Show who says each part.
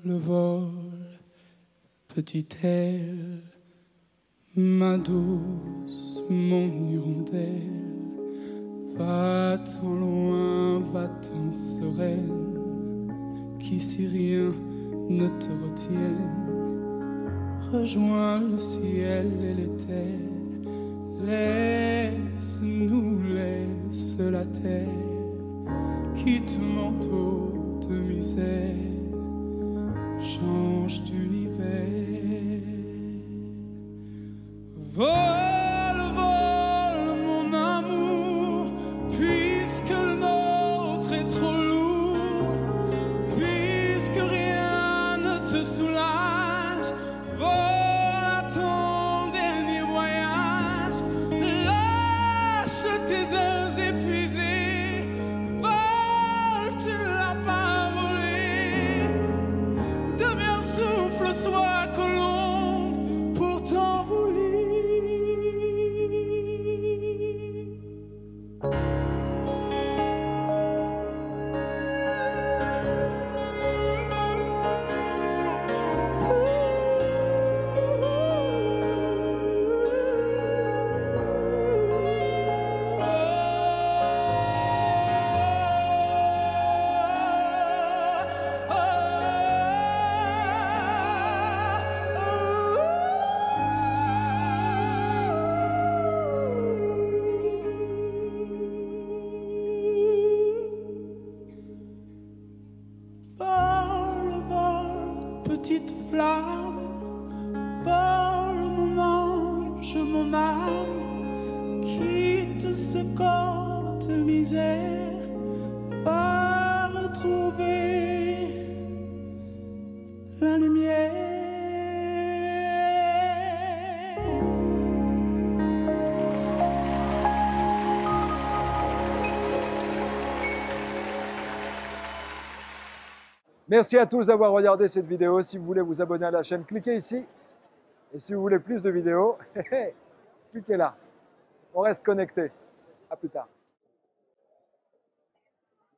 Speaker 1: le vol, petite aile, ma douce, mon hirondelle, va-t'en loin, va-t'en sereine, qu'ici rien ne te retienne. Rejoins le ciel et les terres, laisse-nous, laisse la terre, quitte manteau de misère, change d'univers. Vole, vole mon amour, puisque le nôtre est trop lourd, puisque rien ne te soulage, vole à ton dernier voyage, lâche tes ailes épuisées, vole, tu ne l'as pas volé, deviens souffle, sois colombe pour t'envoler. Petite flamme, vole mon ange, mon âme, quitte ce corps de misère, va retrouver la lumière.
Speaker 2: Merci à tous d'avoir regardé cette vidéo. Si vous voulez vous abonner à la chaîne, cliquez ici. Et si vous voulez plus de vidéos, cliquez là. On reste connecté. À plus tard.